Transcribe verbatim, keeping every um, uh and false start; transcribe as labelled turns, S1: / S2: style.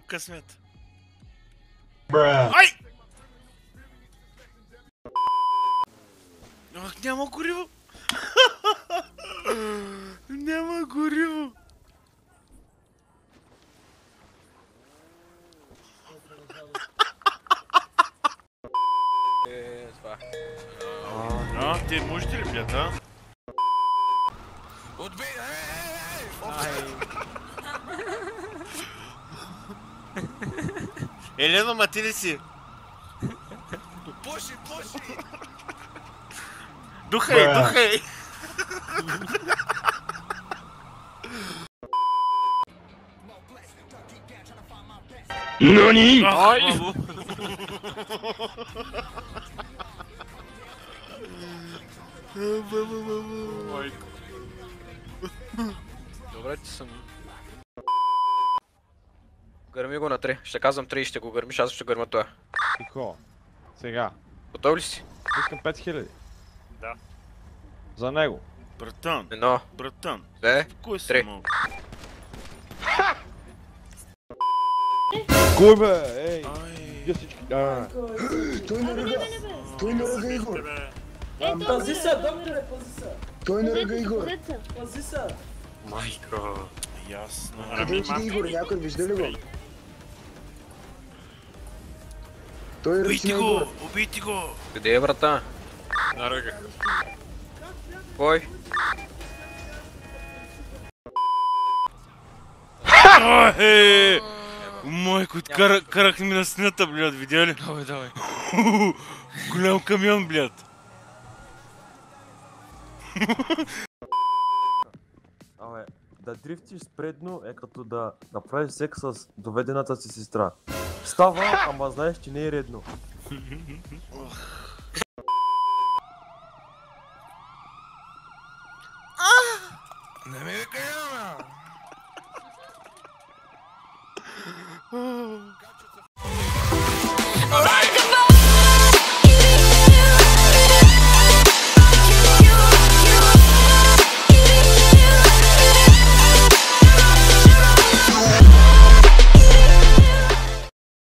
S1: късмет.
S2: Бра.
S1: Ай! Ах, няма гориво! Няма гориво!
S3: Е, това.
S1: А, те можете ли, блядь, а?
S3: Отбей!
S1: Елена, мати ли си?
S3: Пуши, пуши!
S1: Духай,
S2: Бра.
S1: духай!
S2: Нани?
S1: Ай!
S3: Майко. Добре, че съм. Гърми го на три. Ще казвам три и ще го гърмиш, аз ще гърма това.
S4: Тихо. Сега.
S3: Готов ли си?
S4: Искам пет хиляди.
S1: Да.
S4: За него.
S1: Братан,
S3: Едно,
S1: братан,
S3: две,
S1: кой си
S3: три.
S1: малко?
S4: Кой бе? Ей!
S1: Ай...
S4: Вие всички. А,
S5: Той на ръга! Той на ръга, Игор!
S6: Пази се, докторе, пази се!
S5: Той на ръга, Игор!
S6: Пази се!
S1: Майко... Ясно.
S5: Къде отиде Игор? Някой вижда ли го? Той ръчи
S1: Убийте
S5: на
S1: го!
S5: Игор!
S1: Убийте го!
S3: Къде е врата?
S1: На ръга.
S3: Кой?
S1: Ай! Майко, кара, карах ми на стената, блядь, видя ли?
S3: Давай, давай.
S1: Голям камион, блядь.
S7: Абе, да дрифтиш спредно е като да направиш секс с доведената си сестра. Става, ама знаеш, че не е редно.
S3: Не ми викай, ама!
S1: Ah.